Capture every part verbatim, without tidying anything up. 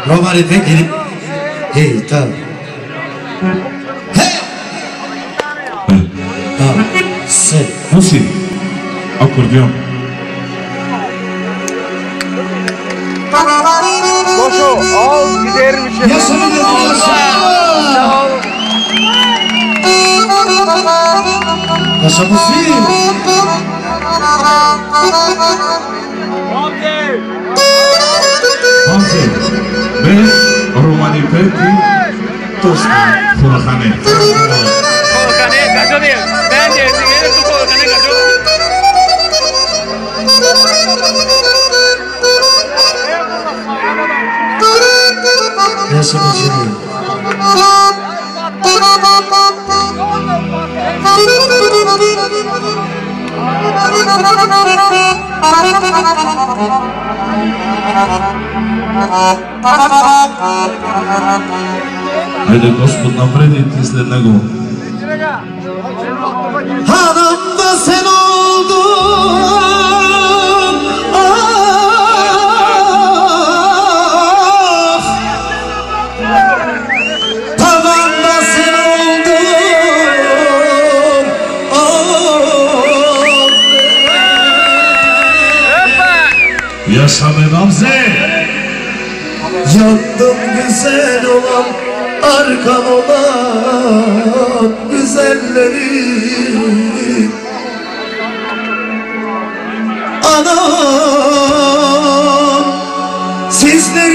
Romarife gelip hey tamam. Hey! Tamam. Sen. Nasıl? Akordeon. Koşu, al gidermişim. Yaşamı dedim yaşa. Yaşaması. Hamze. Ve Romarife di Toscana. Furhane. Furhane kaço değil. Ben de ezgele tu Furhane kaço. Yaşaması. Хайде Господ напредите след него. Hanım da sen oldun. Ah, tavan da sen oldun. Ah, Yaşa be Hamze. yandım güzel olan, arkan olan güzellerim. Anam sizler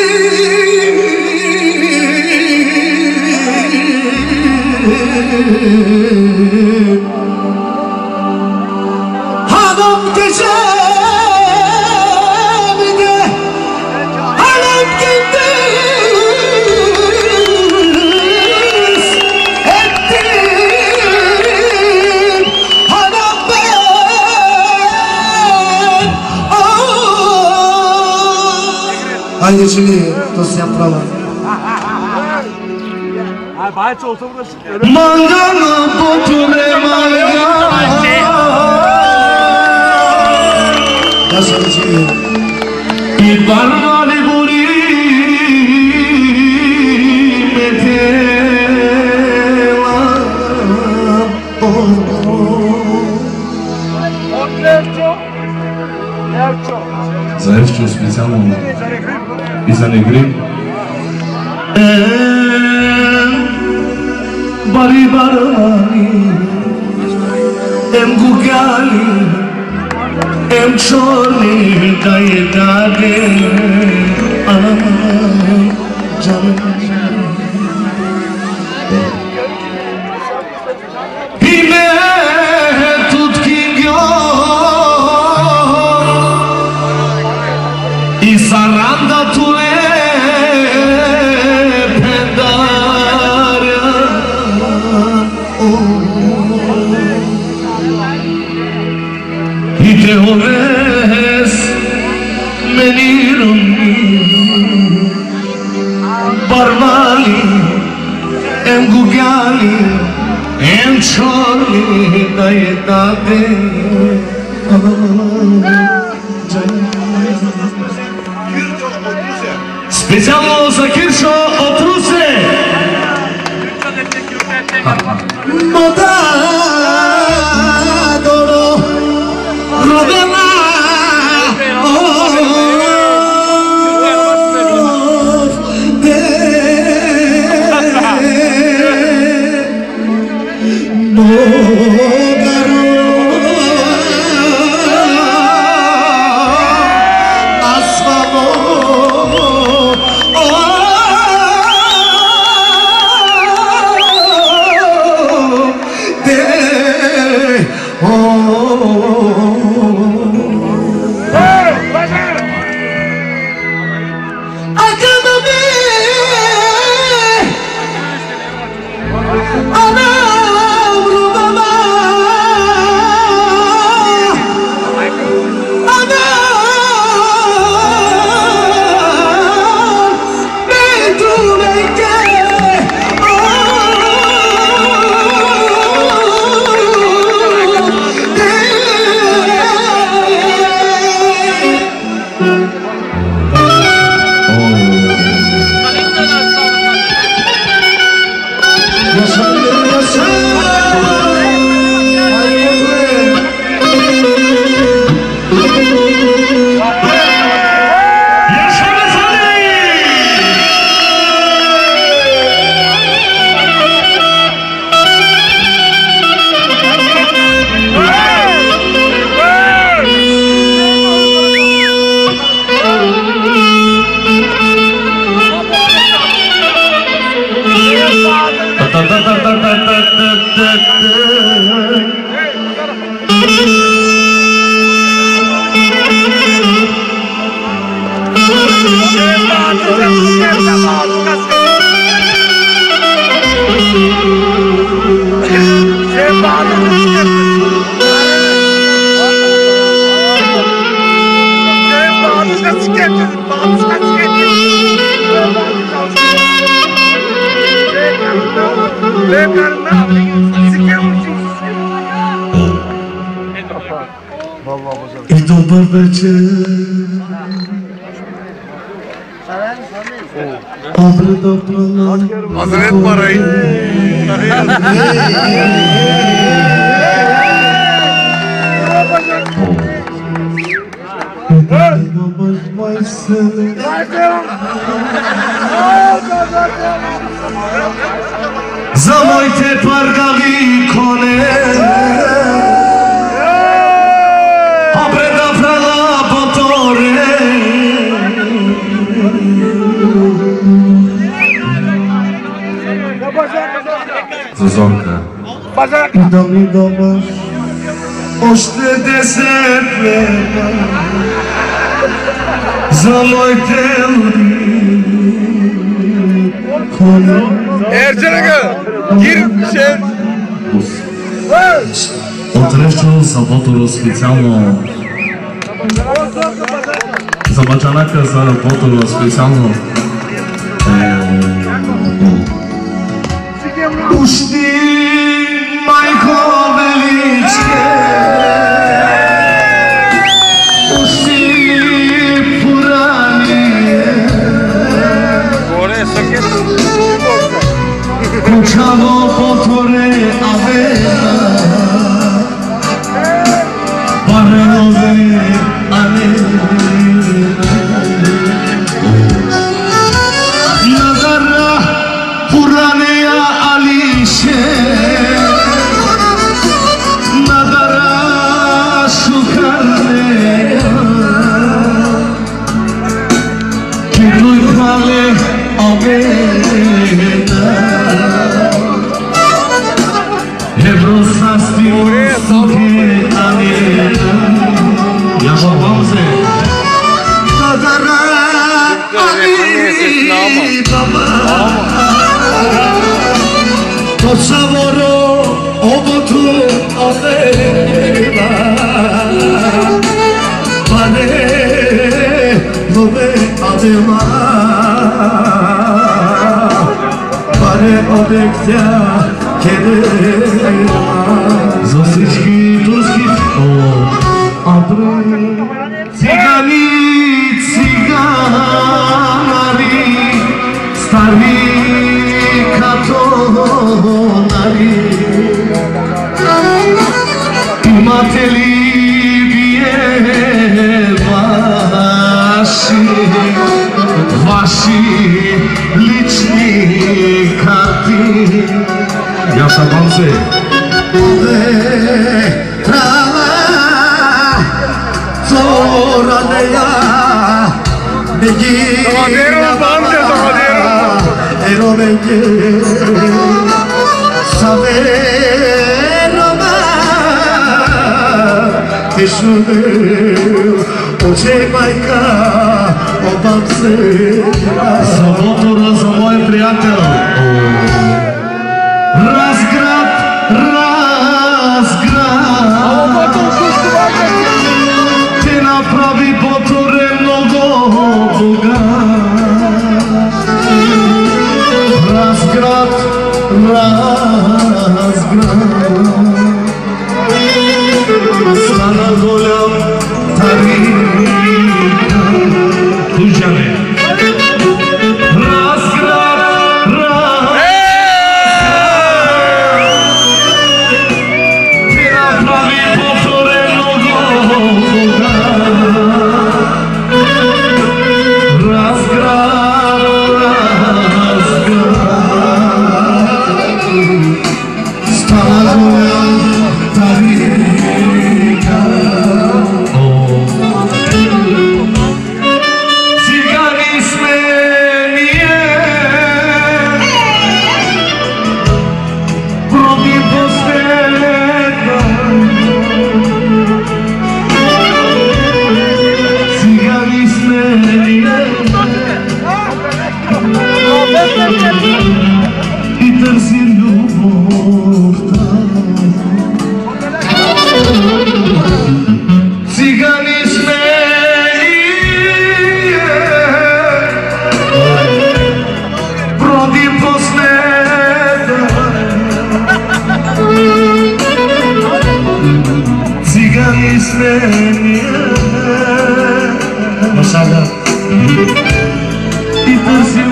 için hanım gecemde hanım gündüz ettim hanım ben ah. Haydi şimdi dosya prava. Bahçe olsa burası. Mangala potule mangala. Yaşadı şimdi. Bir barmali buri metela. Lerço. Lerço. Zaewciu specjalną i za negry. Bari barmali. Em gugali. Em çorni daye dade. Anam canım. Hime tutkingo Isaranda tule pendara Hite hoves menirum Barmali em gugali em chorli daye dade Specjalno za Kiršo otruse Moda doro Rodela Yeah. I dobar večer. Obreda prala. Hazret parayı. Zamojte pargavi kone. Obreda prala potore. Sezonka. Idam idama. Ošte deset leba. Zamojte kone. Ercan'a gir şey. Отречу Саботоро специално за Бачанака, за Боторо специално. Пусти, майко величке, пусти пурание, кучаво поторе авена, баренове анена, назара пурания алише, назара шукарнея, кируй пале авена, Evrosasti suke anena. Ya babamse. Nazara ali baba. Tosavoro obotu aveva. Pane lobe adema. Pane odekja. За всички турски цигани, циганари, стари катонари, имате ли вие ваши, ваши лични карти? Я сам се. Трава, соранея, беги. Завадеро, бамче, завадеро. Еро беги. Саверо ба. Тишуне, оче майка, обам се. Саботора за мой приятел. Разград, разград, те направи Боторе много богат. Разград, разград, стана голям тарика. Слушаме. Цигани сме И търсим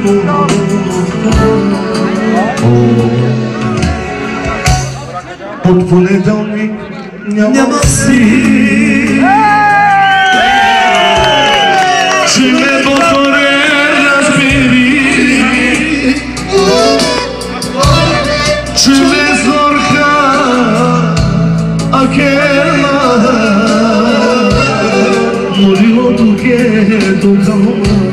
от понеделник няма си, че ме повторе разбери, че ме зорка aquela murió tu que tocó.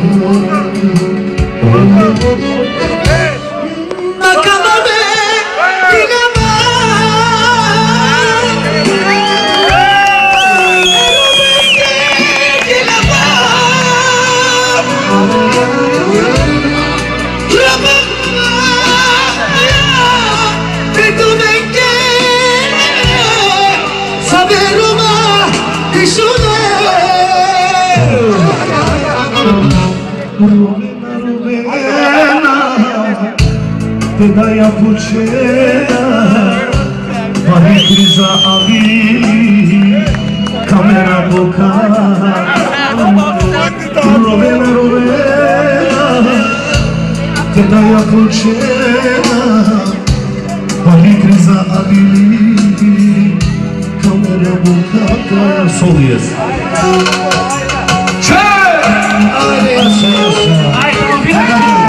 Rubena, Rubena, te dai a pucera, vai criza abili, camera boca. Rubena, Rubena, te dai a pucera, vai criza abili, camera boca. Solies. Ai,